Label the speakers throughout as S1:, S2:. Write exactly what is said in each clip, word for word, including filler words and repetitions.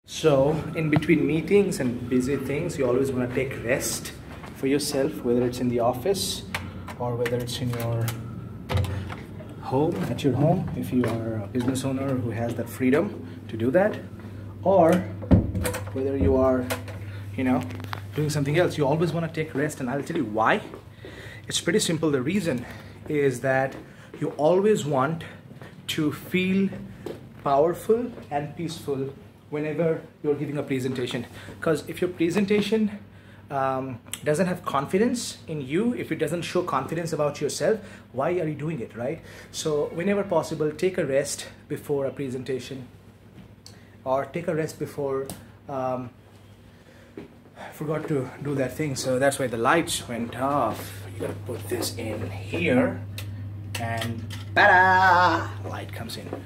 S1: So in between meetings and busy things, you always want to take rest for yourself, whether it's in the office or whether it's in your home, at your home, if you are a business owner who has that freedom to do that, or whether you are, you know, doing something else, you always want to take rest. And I'll tell you why. It's pretty simple. The reason is that you always want to feel powerful and peaceful whenever you're giving a presentation. Because if your presentation um, doesn't have confidence in you, if it doesn't show confidence about yourself, why are you doing it, right? So whenever possible, take a rest before a presentation, or take a rest before um, I forgot to do that thing, so that's why the lights went off. You gotta put this in here and ta-da! Light comes in.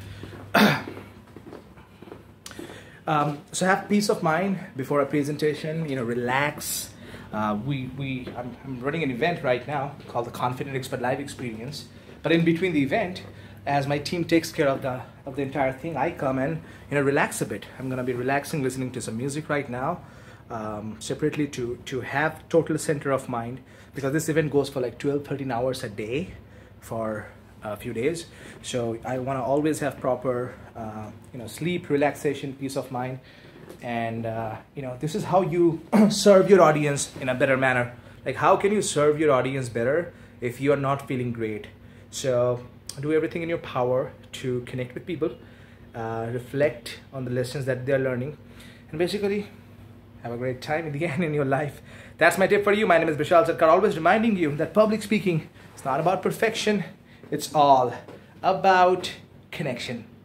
S1: Um, so have peace of mind before a presentation, you know, relax. Uh, we, we, I'm, I'm running an event right now called the Confident Expert Live Experience. But in between the event, as my team takes care of the, of the entire thing, I come and, you know, relax a bit. I'm gonna be relaxing, listening to some music right now, um, separately to, to have total center of mind, because this event goes for like twelve, thirteen hours a day for a few days. So I want to always have proper uh, you know, sleep, relaxation, peace of mind, and uh, you know, this is how you serve your audience in a better manner. Like, how can you serve your audience better if you are not feeling great? So do everything in your power to connect with people, uh, reflect on the lessons that they're learning, and basically have a great time in the end in your life. That's my tip for you. My name is Bishal Sarkar, always reminding you that public speaking is not about perfection. It's all about connection.